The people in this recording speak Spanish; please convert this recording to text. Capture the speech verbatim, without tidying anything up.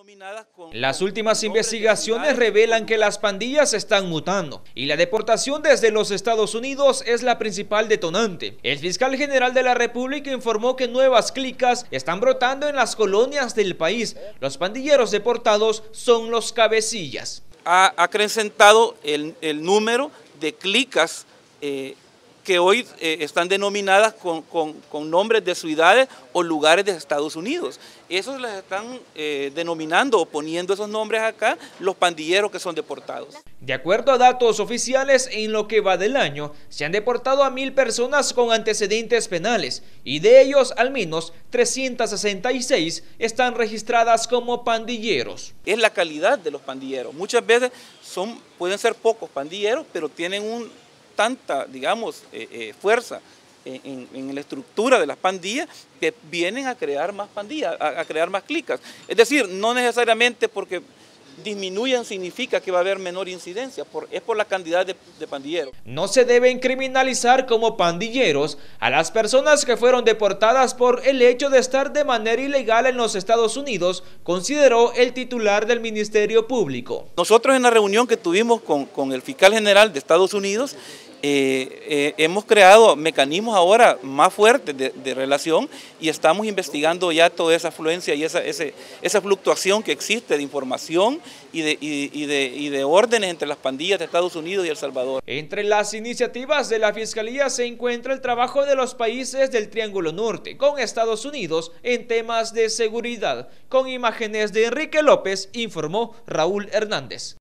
Las últimas investigaciones revelan que las pandillas están mutando y la deportación desde los Estados Unidos es la principal detonante. El fiscal general de la República informó que nuevas clicas están brotando en las colonias del país. Los pandilleros deportados son los cabecillas. Ha acrecentado el, el número de clicas eh, que hoy eh, están denominadas con, con, con nombres de ciudades o lugares de Estados Unidos. Esos les están eh, denominando o poniendo esos nombres acá los pandilleros que son deportados. De acuerdo a datos oficiales, en lo que va del año, se han deportado a mil personas con antecedentes penales y de ellos al menos trescientas sesenta y seis están registradas como pandilleros. Es la calidad de los pandilleros. Muchas veces son, pueden ser pocos pandilleros, pero tienen un tanta, digamos, eh, eh, fuerza en, en la estructura de las pandillas que vienen a crear más pandillas, a, a crear más clicas. Es decir, no necesariamente porque disminuyan significa que va a haber menor incidencia, por, es por la cantidad de, de pandilleros. No se deben criminalizar como pandilleros a las personas que fueron deportadas por el hecho de estar de manera ilegal en los Estados Unidos, consideró el titular del Ministerio Público. Nosotros en la reunión que tuvimos con, con el fiscal general de Estados Unidos, Eh, eh, hemos creado mecanismos ahora más fuertes de, de relación y estamos investigando ya toda esa afluencia y esa, ese, esa fluctuación que existe de información y de, y, y, de, y de órdenes entre las pandillas de Estados Unidos y El Salvador. Entre las iniciativas de la Fiscalía se encuentra el trabajo de los países del Triángulo Norte con Estados Unidos en temas de seguridad. Con imágenes de Enrique López, informó Raúl Hernández.